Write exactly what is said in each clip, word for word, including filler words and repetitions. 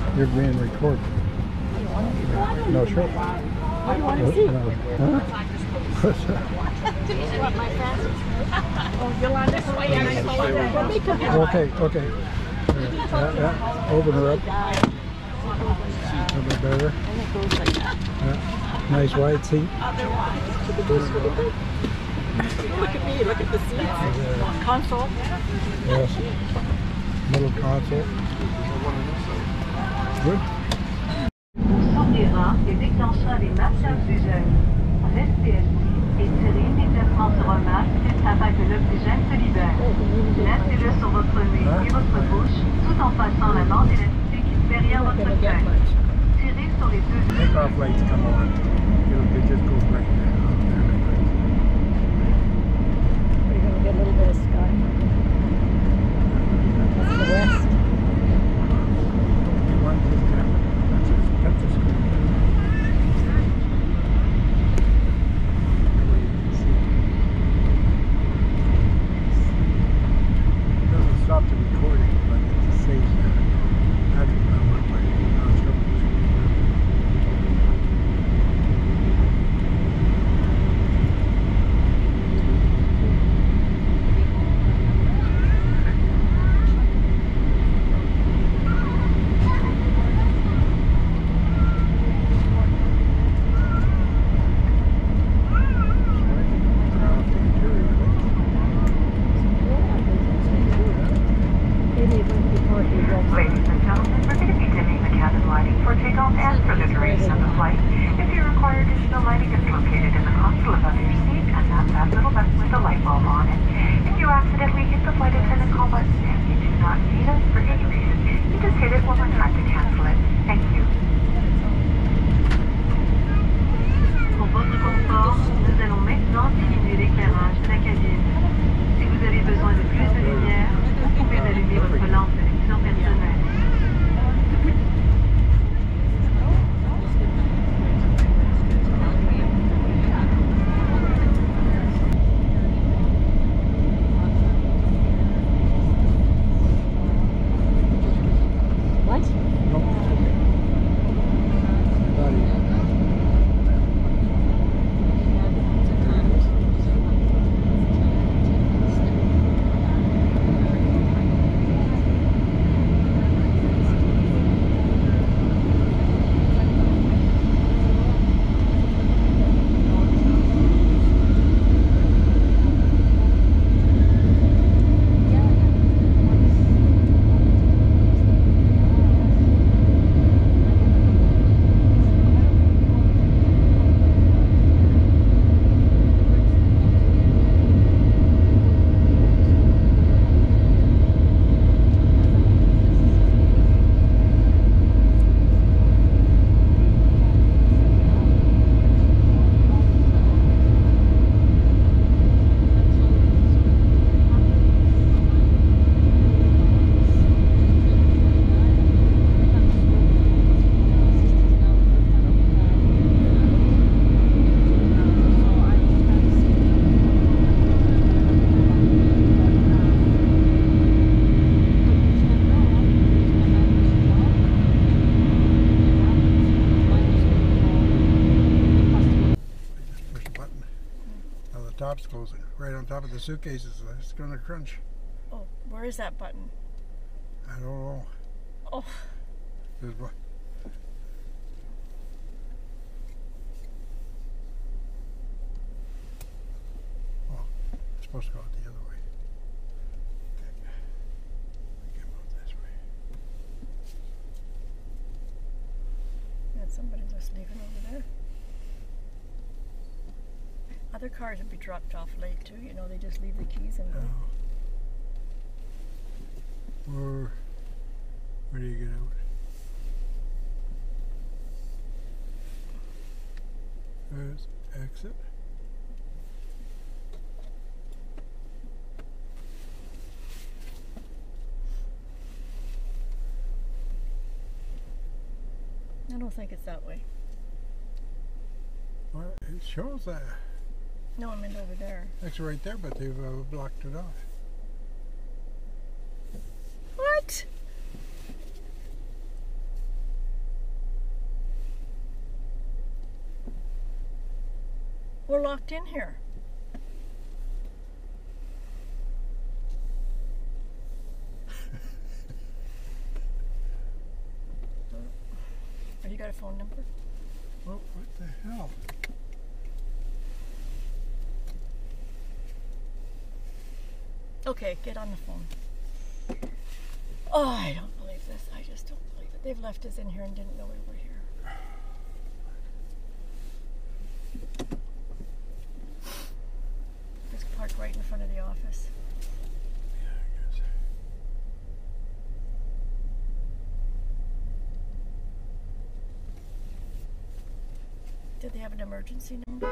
You're being recorded. No, sure. What do you want to see? No. Huh? What's that? What, my fancy? Oh, Yolanda's way out of the Let me come here. Okay, okay. Yeah, yeah. Open her up. A little bit better. And it goes like that. Yeah. Nice wide seat. Otherwise. Look at this, look at this. Look at me, look at the seats. Yeah. Console. Yes. Little console. Good. S'ouvrira et déclenchera les massages d'oxygène. Restez assis et tirez immédiatement sur un masque afin que l'oxygène se libère. Laissez-le sur votre nez et votre bouche tout en passant la bande élastique derrière votre tête. Tirez sur les deux. Takeoff lights come on. It'll, it just goes right there. We're going to get a little bit of sky. That's the west. Stop the recording, but it's a safe I don't know what my Ladies and gentlemen, we're going to be dimming the cabin lighting for takeoff and for the duration of the flight. If you require additional lighting, it's located in the console above your seat, and that's that little button with the light bulb on it. If you accidentally hit the flight attendant call button and you do not need us for any reason, you just hit it one more time to cancel it. Thank you. Pour votre confort, nous allons maintenant diminuer l'éclairage de la cabine. Si vous avez besoin de plus de lumière, vous pouvez allumer votre lampe de vision personnelle. What? No, it's okay. Buddy. Top's closing right on top of the suitcases. It's going to crunch. Oh, where is that button? I don't know. Oh. There's one. Oh, it's supposed to go out the other way. Okay. Come out this way. Got somebody just leaving over there. Other cars would be dropped off late too, you know, they just leave the keys and go. Oh. Or where do you get out? There's exit. I don't think it's that way. Well, it shows that. No, I meant over there. It's right there, but they've uh, blocked it off. What? We're locked in here. Have you got a phone number? Oh, what the hell? Okay, get on the phone. Oh, I don't believe this. I just don't believe it. They've left us in here and didn't know we were here. Just parked right in front of the office. Yeah, I guess. Did they have an emergency number?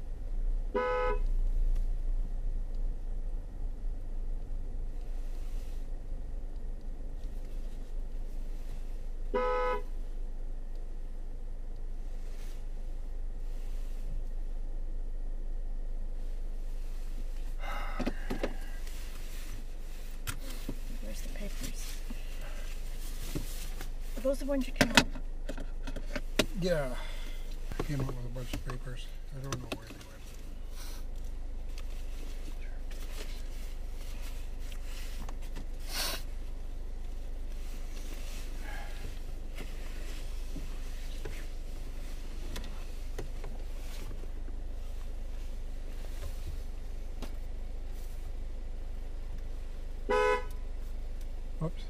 Where's the papers? Are those the ones you came up? Yeah. I came up with a bunch of papers. I don't know where they went. Whoops.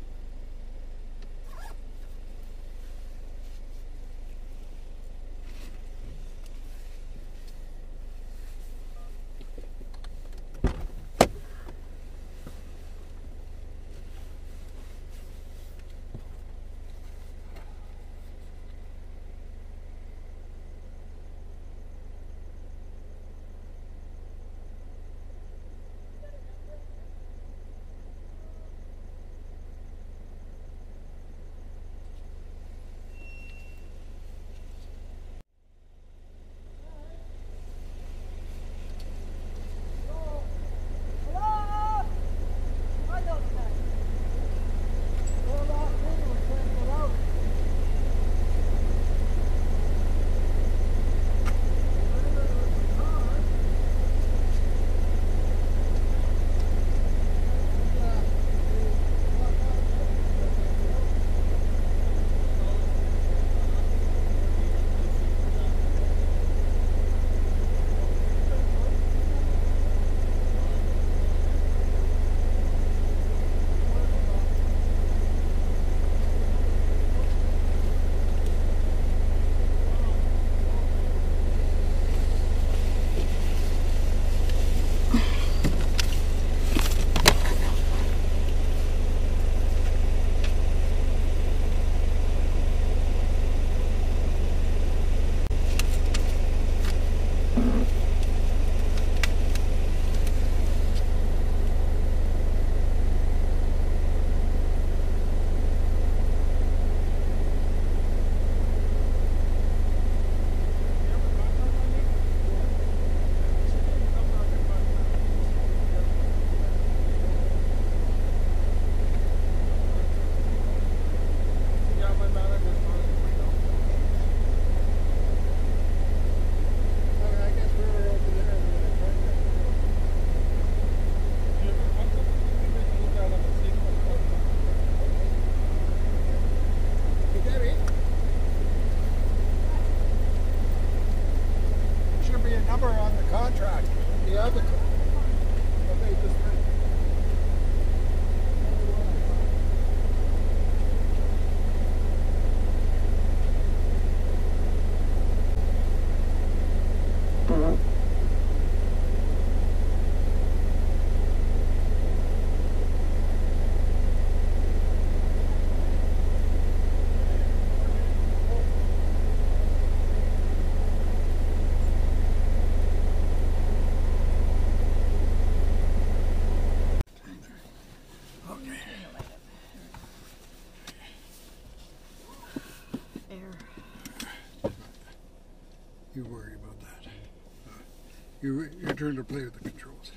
You worry about that. Uh, you, your turn to play with the controls.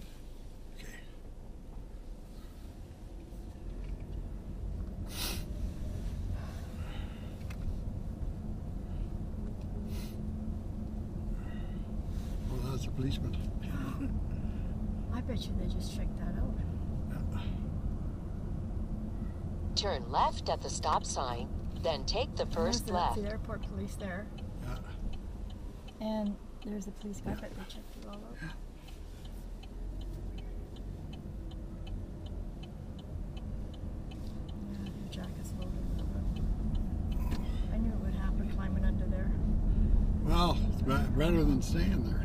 Okay. policemen. I bet you they just checked that out. Yeah. Turn left at the stop sign, then take the first There's left. the, the airport police there. Yeah. And there's a police guy. I bet they checked you all out. Yeah, your jacket's loaded a little bit. I knew it would happen climbing under there. Well, it's be- better than staying there.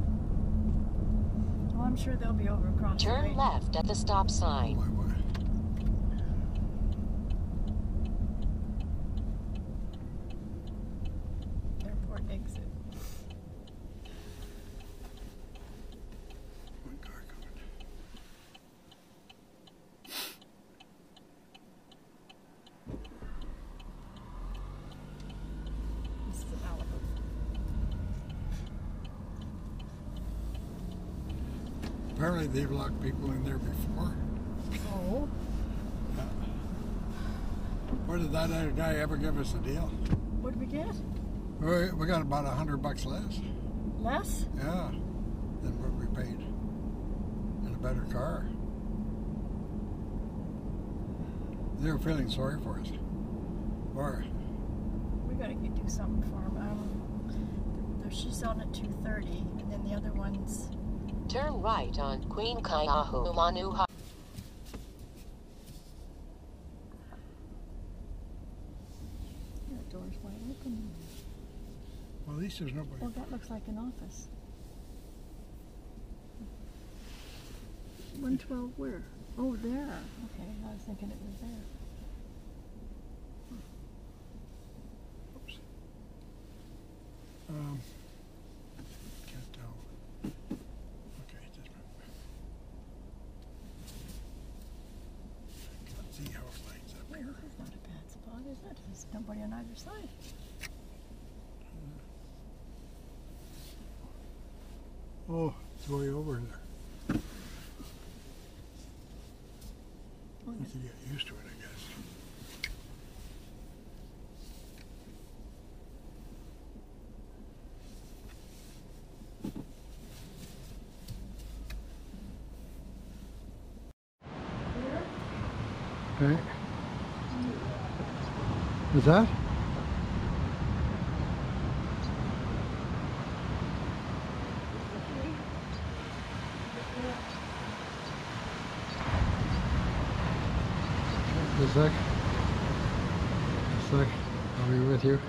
Well, I'm sure they'll be over across the Turn way. left at the stop Oh sign. my word. Airport exit. One car coming. This is a Malibu. Apparently they've locked people in there before. Oh. Yeah. Where did that other guy ever give us a deal? What did we get? We, we got about a hundred bucks less. Less? Yeah. Than what we paid. And a better car. They were feeling sorry for us. Or We gotta get do something for him. Um, there, she's on at two thirty, and then the other one's. Turn right on Queen Kaiahu Manu Hi- That door's wide open. well, at least there's nobody. Well, that looks like an office. one twelve where? Oh, there. Okay, I was thinking it was there. Oops. Um, can't tell. Okay, just a minute. Can't see how it lights up Well, here. this is not a bad spot, is it? There's nobody on either side. Oh, it's way over there. Oh, You have to get used to it, I guess. Okay. What's that? A sec. A sec. I'll be with you.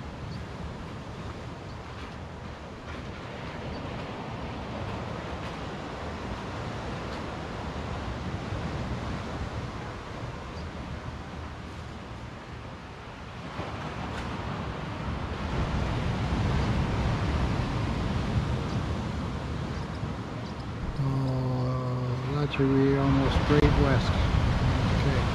Oh, that should be almost straight west. Okay.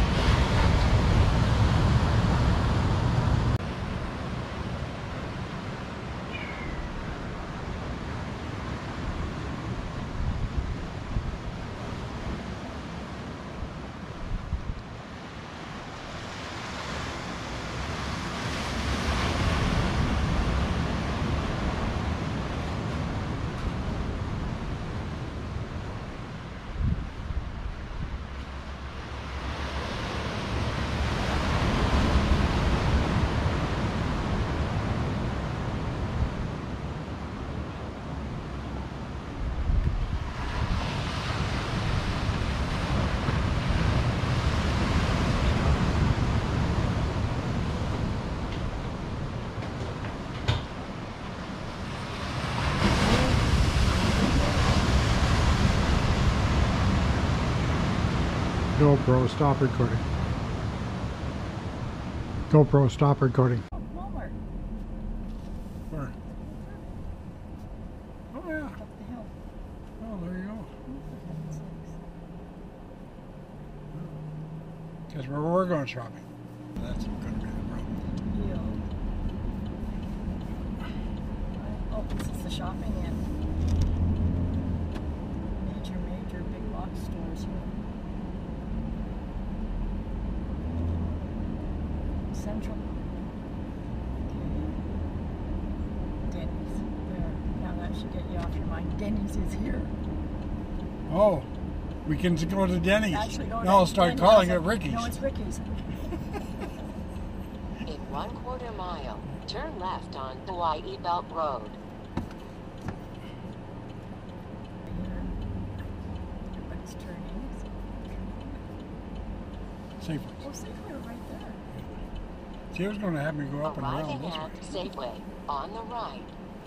GoPro, stop recording. GoPro, stop recording. Oh, Walmart. Where? Oh yeah. Up the hill. Oh, there you go. Oh, for heaven's sakes. Because we're, we're going shopping. That's going to be the problem. Yeah. Oh, this is the shopping end. Major, major big box stores here. Central. Okay. Denny's. There. Now that should get you off your mind. Denny's is here. Oh, we can go to Denny's. Actually, no, now I'll start Denny's calling has it a- Ricky's. No, it's Ricky's. In one quarter mile, turn left on Hawaii Belt Road. Everybody's turning. Safely. Oh, Safeway right there. See, it was going to have me go up and around Arriving this at way. Safeway on the right.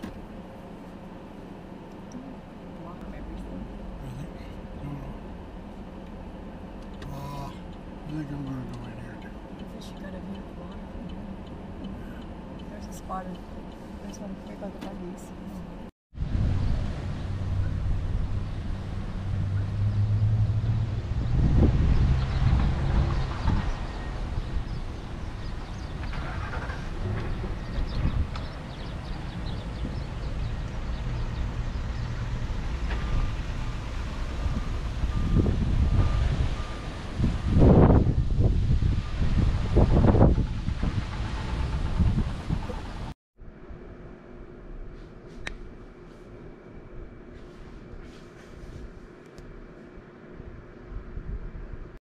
Block of everything. I think. No, no. Uh, I think I'm going to go in here too. Fish, you got a view of water from here. There's a spot of, there's one right by the buggies.